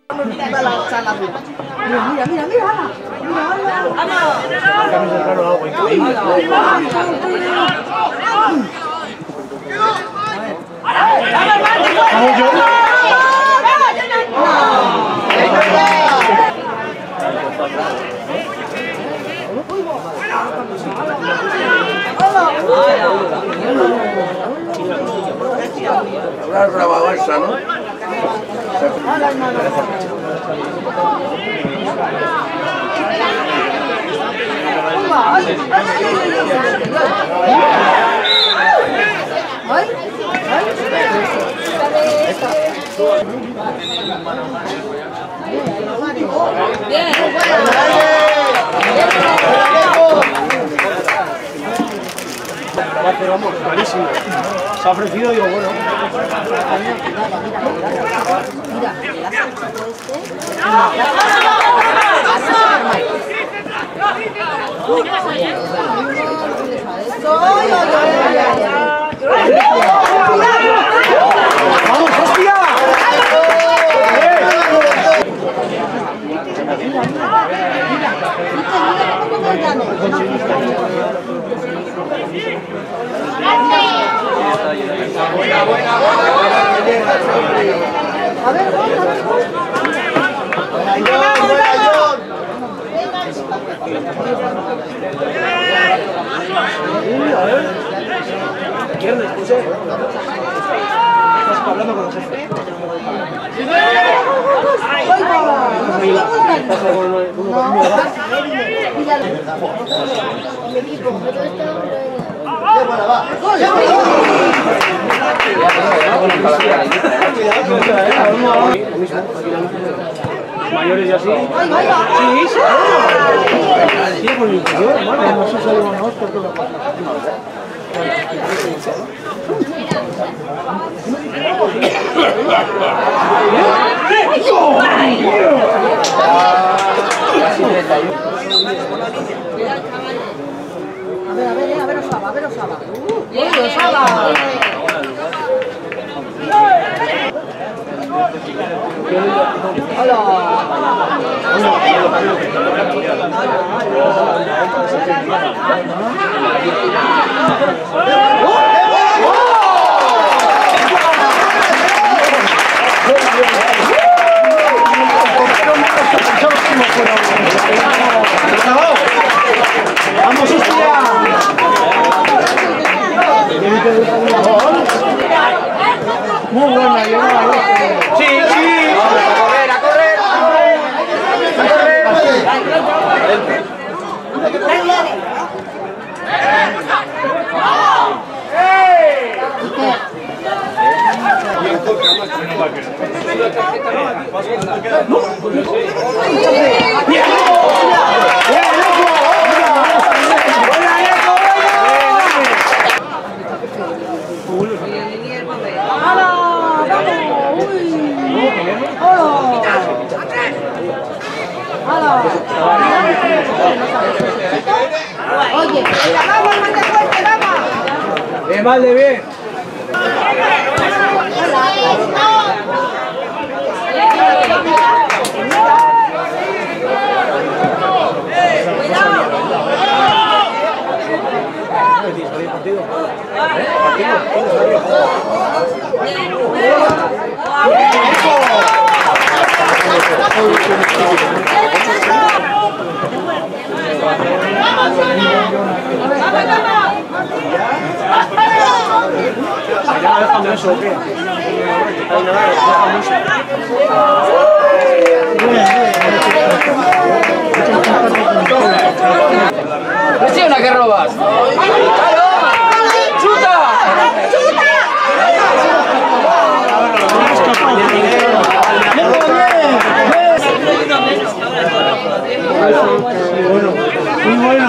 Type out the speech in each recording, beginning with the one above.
Mira la charla. Mira, Ana. Camisa claro, algo increíble. Vamos, yo. Habrás grabado esa, ¿no? Vamos, clarísimo. Se ha ofrecido, digo, bueno. ¡Vamos, hostia! A ver, ¿Quién me escucha? ¿Estás hablando con los jefes? Mayores y así. Sí, sí. Sí, con mi interior, hermano. No se sale una hostia, todo lo que pasa. A ver, Osaba. Osaba. ¡Vamos, hostia! Muy buena, sí, sí. A correr. Oye, vamos, más de fuerte, vamos. Bien, mal de bien. ¡Presiona que robas! ¡Chuta! Bueno, muy bueno.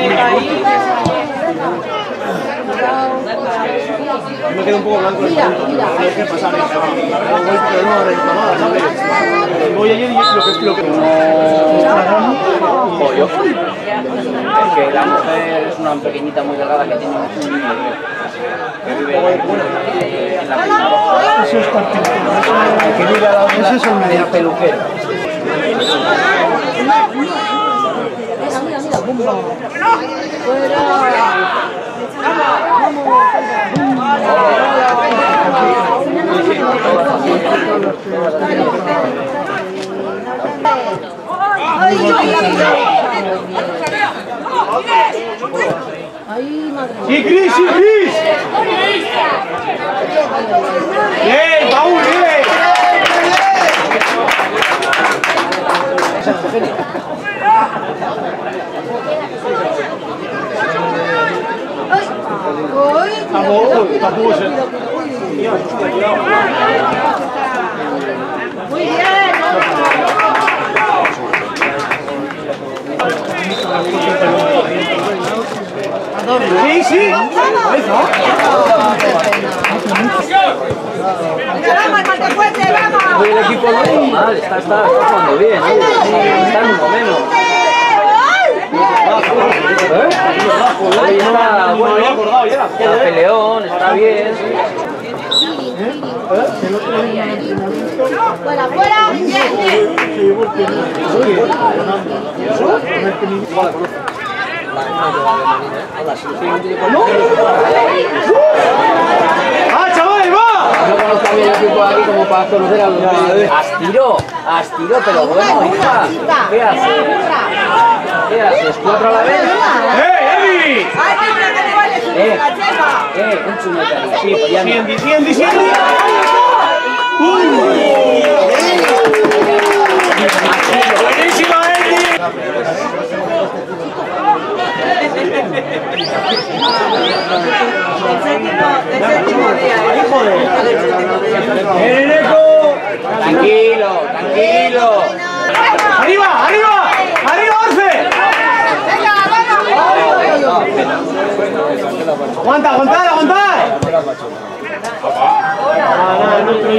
Me quedo un poco blanco el punto. No hay que pasar eso. Pero no reclamada, ¿sabes? Voy ayer y es lo que... Pollo. Es que la mujer es una pequeñita muy delgada que tiene un niño, que vive en la piscina. Eso es particular. Que vive a la Ese es el del médico. peluquero. Mira, bumba. Fuera. Ay, madre mía. ¡Sí, Cris! ¡Sí, Cris! ¡Bien, Paul, bien! Tampoco se... Muy bien. Sí, sí. Vamos, más fuerte, vamos. El equipo no está mal, está jugando bien, está en un momento. Ahí está, bueno, está peleón, está bien. Fuera, fuera. Bien, bien. ¡Ah, chavales, va! No conozco bien el equipo aquí como para conocer a los Aspiró, pero bueno, hija. ¿Qué haces? ¿Qué haces? ¿Cuatro a la vez? Eddie! Ay, mira que te vale su la chepa. Un chumete ahí. Sí, pues ya no. Siendi! ¡Buenísima, Eddie! El séptimo día, ¡Eneco! Tranquilo. ¡Arriba, Orce! venga, vamos. ¡Aguanta! No te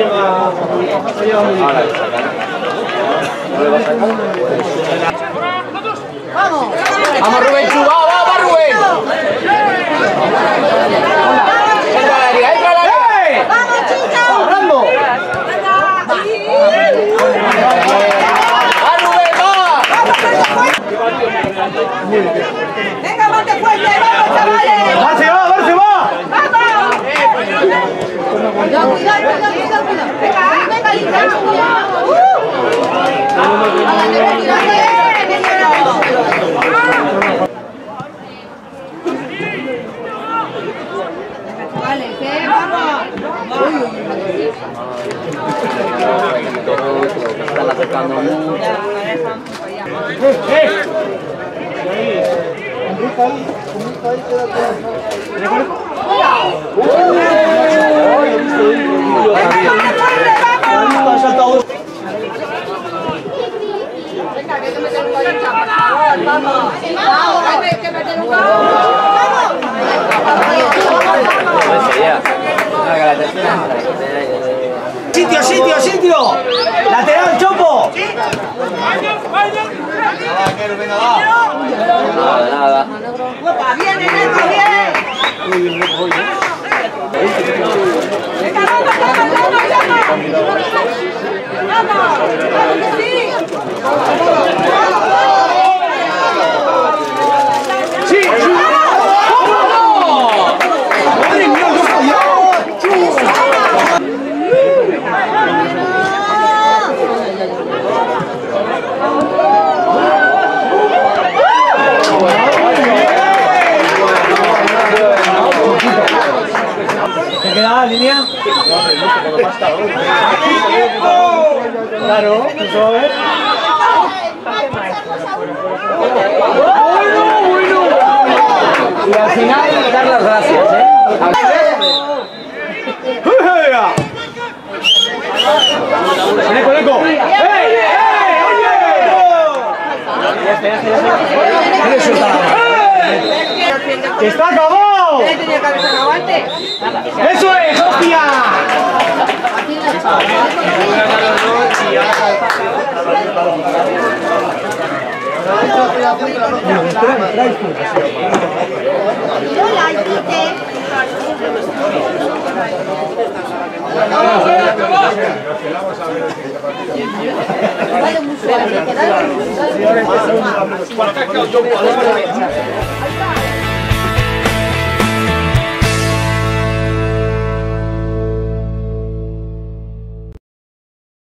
Vamos. Vamos, Rubén, chuba, vamos, Rubén. Entra a la liga. ¡Hey! Vamos, chica. ¡Hablando! ¡Va, Rubén, va! Venga, más fuerte, vamos, chavales. ¡Barce va! Vamos. Cuidado. Venga, Lisa. Vale, que vamos. Están acercando mucho. Venga, que hay que meter un gol, por favor, vamos. Vamos, hay que meter un gol. ¡Sitio! ¡Lateral, Chopo! Nada. Opa, viene, Neto, bien. Venga, vamos, que sí. ¡Sí! ¡Madre mía, no falló! ¿Te queda la línea? Claro, eso a ver. Bueno. Y al final, dar las gracias, ¡Eneco! ¡Ey! ¡Oye! ¡Que está acabado! Tenía que haber sacado antes. ¡Eso es, hostia! Vale,